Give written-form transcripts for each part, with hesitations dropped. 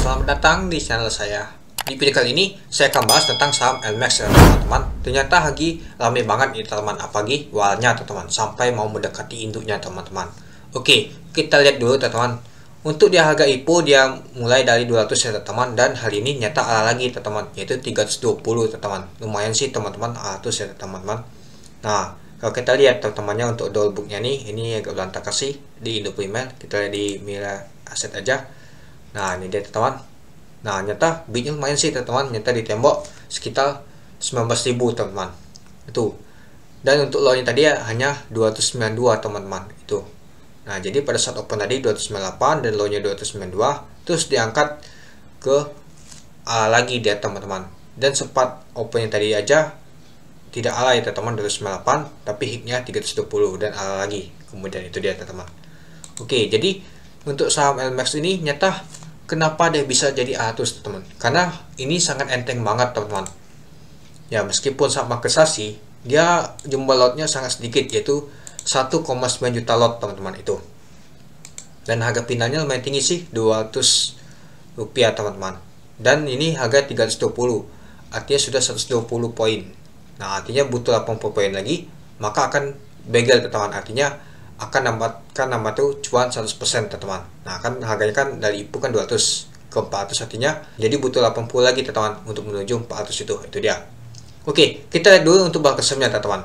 selamat datang di channel saya. Di video kali ini saya akan bahas tentang saham LMAX ya teman-teman. Ternyata lagi rame banget nih teman-teman, apalagi walnya teman-teman, sampai mau mendekati induknya teman-teman. Oke, kita lihat dulu teman-teman. Untuk di harga IPO dia mulai dari 200 ya teman-teman, dan hari ini nyata ala lagi teman-teman, yaitu 320 teman-teman. Lumayan sih teman-teman, 100 ya teman-teman. Nah, kalau kita lihat teman-temannya untuk dollar booknya nih, ini agak berantakan sih di Indo Primer. Kita lihat di Mira Aset aja. Nah, ini dia teman-teman. Nah, nyata bidnya lumayan sih teman-teman, nyata di tembok sekitar 19.000 teman-teman. Itu. Dan untuk low-nya tadi ya hanya 292 teman-teman. Itu. Nah, jadi pada saat open tadi 298 dan low-nya 292, terus diangkat ke lagi dia teman-teman. Dan sempat opennya tadi aja tidak ala ya teman-teman 298, tapi hiknya 320 dan ala lagi. Kemudian itu dia teman-teman. Oke, jadi untuk saham LMAX ini nyata kenapa dia bisa jadi 100 teman? Karena ini sangat enteng banget teman-teman. Ya, meskipun sama kesasi, dia jumlah lotnya sangat sedikit, yaitu 1,9 juta lot teman-teman itu. Dan harga finalnya lumayan tinggi sih, 200 rupiah teman-teman. Dan ini harga 320, artinya sudah 120 poin. Nah, artinya butuh 80 poin lagi, maka akan begal teman-teman. Artinya akan nambah tuh cuan 100% teman-teman. Nah, kan harganya kan dari IPO kan 200 ke 400, artinya jadi butuh 80 lagi teman-teman untuk menuju 400 itu dia. Oke, kita lihat dulu untuk bahan kesemnya teman-teman.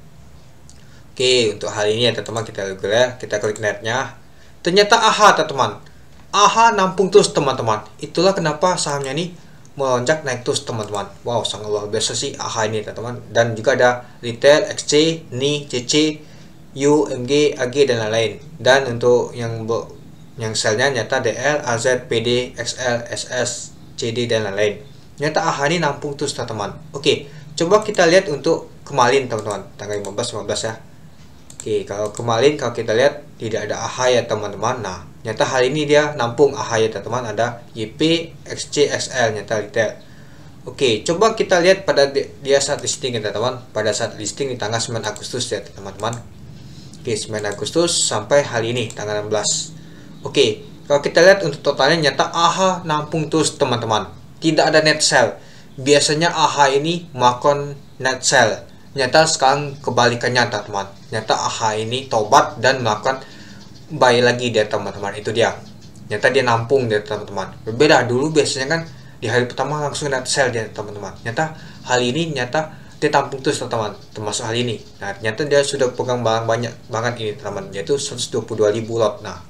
Oke, untuk hari ini ya teman-teman, kita klik netnya. Ternyata AHA teman-teman. AHA nampung terus teman-teman. Itulah kenapa sahamnya ini melonjak naik terus teman-teman. Wow, sangat luar biasa sih AHA ini teman-teman. Dan juga ada retail, XC, NI, CC, U, MG, AG dan lain-lain. Dan untuk yang selnya nyata DL, AZ, PD, XL, SS, CD dan lain-lain. Nyata AHA ini nampung terus teman-teman. Oke, coba kita lihat untuk kemarin teman-teman, tanggal 15 ya. Oke, kalau kemarin kalau kita lihat tidak ada AHA ya teman-teman. Nah, nyata hari ini dia nampung AHA ya teman-teman, ada YP, XC, XL nyata retail. Oke, coba kita lihat pada dia saat listing ya teman-teman. Pada saat listing di tanggal 9 Agustus ya teman-teman. Oke, 9 Agustus sampai hari ini tanggal 16. Oke, kalau kita lihat untuk totalnya nyata AHA nampung terus teman-teman. Tidak ada net sell. Biasanya AHA ini makan net sell. Nyata sekarang kebalikannya teman-teman. Nyata AHA ini tobat dan melakukan buy lagi dia teman-teman. Itu dia. Nyata dia nampung dia teman-teman. Berbeda dulu biasanya kan di hari pertama langsung net sell dia teman-teman. Nyata hari ini nyata dia tampung terus teman-teman, termasuk hari ini. Nah, ternyata dia sudah pegang barang banyak banget ini teman-teman, yaitu 122.000 lot. Nah,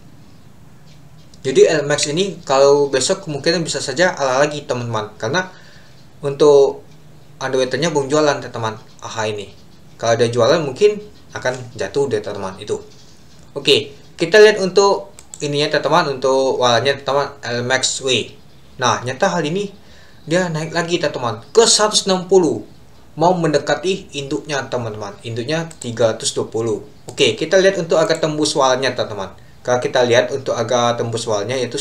jadi LMAX ini kalau besok kemungkinan bisa saja ala lagi teman-teman, karena untuk underwaternya belum jualan teman-teman AHA ini. Kalau ada jualan mungkin akan jatuh deh teman-teman itu. Oke, kita lihat untuk ininya teman-teman, untuk walanya teman-teman LMAX W. Nah, nyata hari ini dia naik lagi teman-teman ke 160. Mau mendekati induknya teman-teman, induknya 320. Oke, kita lihat untuk agak tembus walnya teman-teman. Kalau kita lihat untuk agak tembus walnya yaitu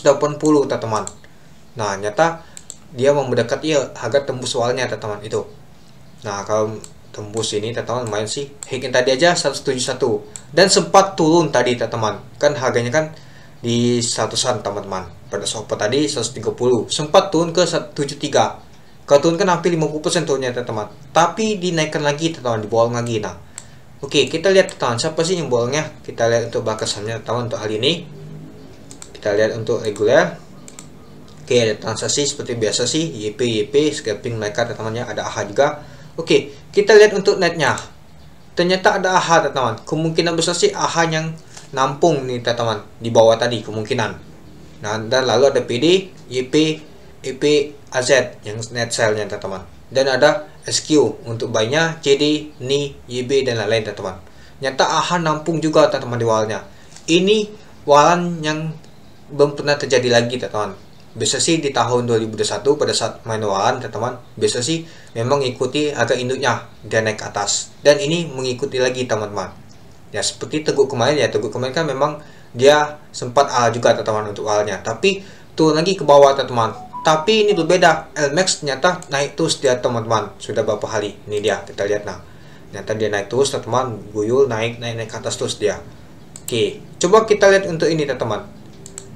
180 teman-teman. Nah, nyata dia mau mendekati harga tembus walnya teman-teman itu. Nah, kalau tembus ini teman-teman lumayan sih. Hiknya tadi aja 171 dan sempat turun tadi teman-teman. Kan harganya kan di 100-an teman-teman. Pada sopo tadi 130, sempat turun ke 173. Kalau turun kan hampir 50% turunnya teman-teman, tapi dinaikkan lagi teman-teman, dibolong lagi. Nah, oke, kita lihat teman-teman siapa sih yang bolongnya. Kita lihat untuk bakasannya teman-teman untuk hari ini. Kita lihat untuk reguler. Oke, ada transaksi seperti biasa sih, YP, scalping mereka teman-temannya, ada AHA juga. Oke, kita lihat untuk netnya. Ternyata ada AHA teman-teman. Kemungkinan besar sih AHA yang nampung nih teman-teman di bawah tadi kemungkinan. Nah, dan lalu ada PD, YP, EP, AZ yang net sell-nya teman-teman. Dan ada SQ untuk buy-nya, CD, NI, YB dan lain-lain teman-teman. Nyata AHA nampung juga teman-teman di walnya. Ini walan yang belum pernah terjadi lagi teman-teman. Biasa sih di tahun 2021 pada saat main walan teman-teman, biasa sih memang mengikuti harga induknya dia naik ke atas. Dan ini mengikuti lagi teman-teman. Ya seperti Teguh kemarin ya, Teguh kemarin kan memang dia sempat ala juga teman-teman untuk awalnya, tapi turun lagi ke bawah teman-teman. Tapi ini berbeda, LMAX ternyata naik terus dia teman-teman. Sudah berapa hari ini dia, kita lihat. Nah, ternyata dia naik terus teman-teman, guyul naik ke atas terus dia. Oke, coba kita lihat untuk ini teman-teman.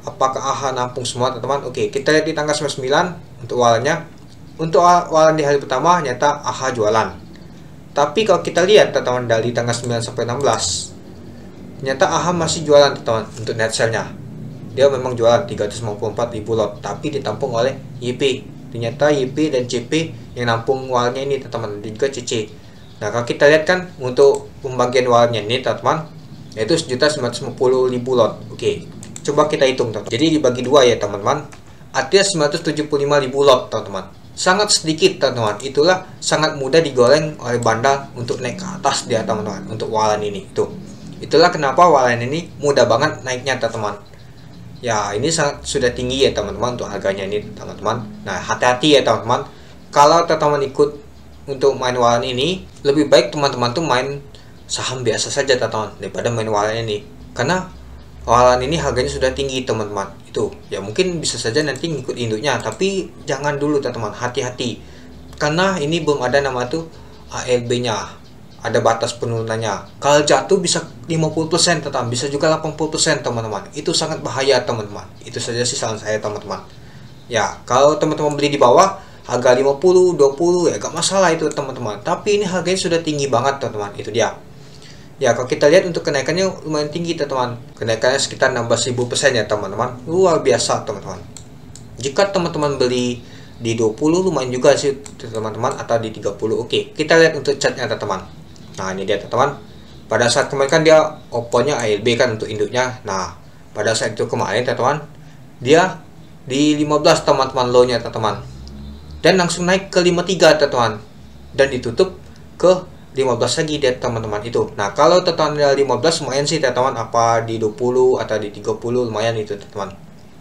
apakah AHA nampung semua teman-teman? Oke, kita lihat di tanggal 99 untuk walannya. Untuk walan di hari pertama nyata AHA jualan. Tapi kalau kita lihat teman-teman dari tanggal 9 sampai 16, ternyata AHA masih jualan teman-teman untuk net sale-nya. Dia memang jualan 354.000 lot, tapi ditampung oleh YP. Ternyata YP dan CP yang nampung walannya ini teman-teman, dan juga CC. Nah, kalau kita lihat kan untuk pembagian walannya ini teman-teman, yaitu 1.950.000 lot. Oke, coba kita hitung teman-teman. Jadi dibagi dua ya teman-teman, artinya 975.000 lot teman-teman. Sangat sedikit teman-teman. Itulah sangat mudah digoreng oleh bandar untuk naik ke atas dia teman-teman, untuk walan ini. Itulah kenapa walan ini mudah banget naiknya teman-teman. Ya, ini sangat sudah tinggi ya teman-teman untuk harganya ini teman-teman. Nah, hati-hati ya teman-teman. Kalau teman-teman ikut untuk main walan ini, lebih baik teman-teman tuh main saham biasa saja teman-teman daripada main walan ini, karena walan ini harganya sudah tinggi teman-teman. Itu ya mungkin bisa saja nanti ngikut induknya, tapi jangan dulu teman-teman, hati-hati, karena ini belum ada nama tuh ALB nya, ada batas penurunannya. Kalau jatuh bisa 50% teman-teman, bisa juga 80% teman-teman. Itu sangat bahaya teman-teman. Itu saja sih saran saya teman-teman. Ya, kalau teman-teman beli di bawah harga 50, 20 ya gak masalah itu teman-teman. Tapi ini harganya sudah tinggi banget teman-teman. Itu dia. Ya, kalau kita lihat untuk kenaikannya lumayan tinggi teman-teman. Kenaikannya sekitar 16.000% ya teman-teman. Luar biasa teman-teman. Jika teman-teman beli di 20 lumayan juga sih teman-teman, atau di 30. Oke, kita lihat untuk chartnya teman-teman. Nah, ini dia teman-teman. Pada saat kemarin kan dia opennya ALB kan untuk induknya. Nah, pada saat itu kemarin teman-teman, dia di 15 teman-teman low-nya teman-teman. Dan langsung naik ke 53 teman-teman, dan ditutup ke 15 lagi dia teman-teman itu. Nah, kalau teman-teman 15 lumayan sih teman-teman, apa di 20 atau di 30 lumayan itu teman-teman.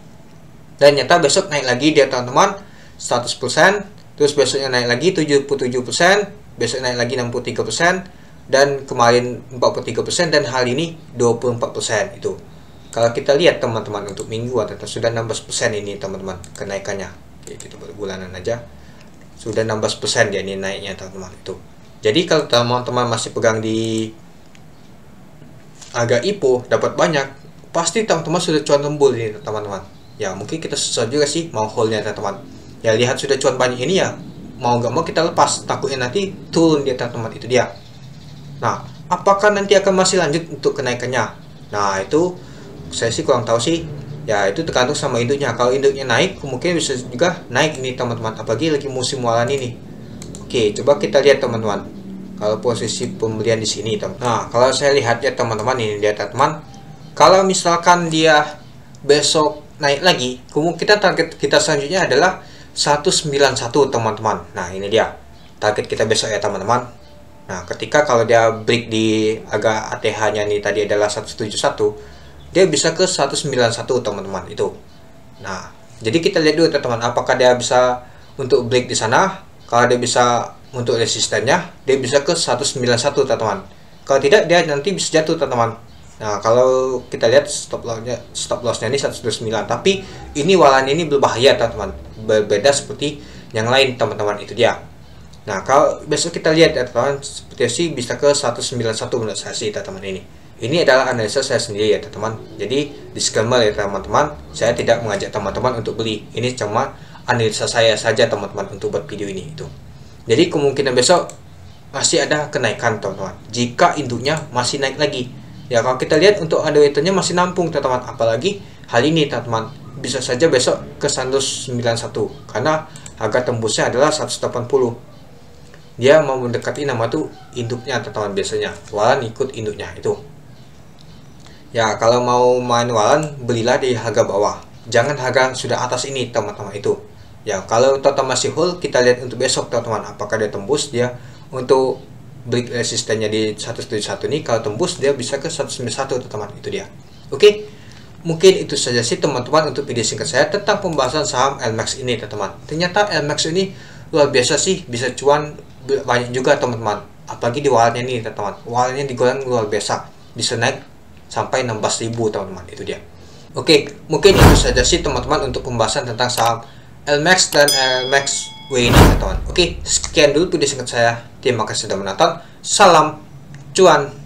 Dan nyata besok naik lagi dia teman-teman 100%, terus besoknya naik lagi 77%, besok naik lagi 63%, dan kemarin 43%, dan hari ini 24% itu. Kalau kita lihat teman-teman untuk minggu sudah 16% ini teman-teman kenaikannya. Oke, kita bulanan aja. Sudah 16% dia ini naiknya teman-teman itu. Jadi kalau teman-teman masih pegang di harga IPO dapat banyak, pasti teman-teman sudah cuan lembul ini teman-teman. Ya mungkin kita susah juga sih mau hold-nya teman-teman. Ya lihat sudah cuan banyak ini ya, mau gak mau kita lepas, takutnya nanti turun dia teman-teman, itu dia. Nah, apakah nanti akan masih lanjut untuk kenaikannya? Nah, itu saya sih kurang tahu sih. Ya, itu tergantung sama induknya. Kalau induknya naik, kemungkinan bisa juga naik ini teman-teman, apalagi lagi musim walan ini. Oke, coba kita lihat teman-teman. Kalau posisi pembelian di sini, teman. Nah, kalau saya lihat ya teman-teman, ini dia teman-teman. Kalau misalkan dia besok naik lagi, kemungkinan target kita selanjutnya adalah 191 teman-teman. Nah, ini dia target kita besok ya teman-teman. Nah, ketika kalau dia break di agak ATH-nya nih tadi adalah 171, dia bisa ke 191 teman-teman itu. Nah, jadi kita lihat dulu teman-teman, apakah dia bisa untuk break di sana. Kalau dia bisa untuk resistennya, dia bisa ke 191 teman-teman. Kalau tidak, dia nanti bisa jatuh teman-teman. Nah, kalau kita lihat stop lossnya ini 129, tapi ini walan ini berbahaya teman-teman, berbeda seperti yang lain teman-teman, itu dia. Nah, kalau besok kita lihat ya teman-teman, seperti sih bisa ke 191 menurut saya sih teman-teman ini. Ini adalah analisa saya sendiri ya teman-teman. Jadi disclaimer ya teman-teman, saya tidak mengajak teman-teman untuk beli. Ini cuma analisa saya saja teman-teman untuk buat video ini itu. Jadi kemungkinan besok masih ada kenaikan teman-teman, jika induknya masih naik lagi. Ya kalau kita lihat untuk underwaternya masih nampung teman-teman, apalagi hari ini teman-teman, bisa saja besok ke 191 karena harga tembusnya adalah 180. Dia mau mendekati nama tuh induknya teman-teman, biasanya walan ikut induknya itu. Ya kalau mau main walan, belilah di harga bawah, jangan harga sudah atas ini teman-teman itu. Ya kalau total masih hold, kita lihat untuk besok teman-teman, apakah dia tembus dia untuk break resistennya di 171 ini. Kalau tembus dia bisa ke 191 teman-teman, itu dia. Oke, mungkin itu saja sih teman-teman untuk video singkat saya tentang pembahasan saham LMAX ini teman-teman. Ternyata LMAX ini luar biasa sih, bisa cuan banyak juga teman-teman, apalagi di walannya ini teman-teman. Walannya digoreng luar biasa, bisa naik sampai 16.000 teman-teman, itu dia. Oke, mungkin itu saja sih teman-teman untuk pembahasan tentang saham LMAX dan LMAX W ini teman-teman. Oke, sekian dulu video singkat saya. Terima kasih sudah menonton. Salam cuan.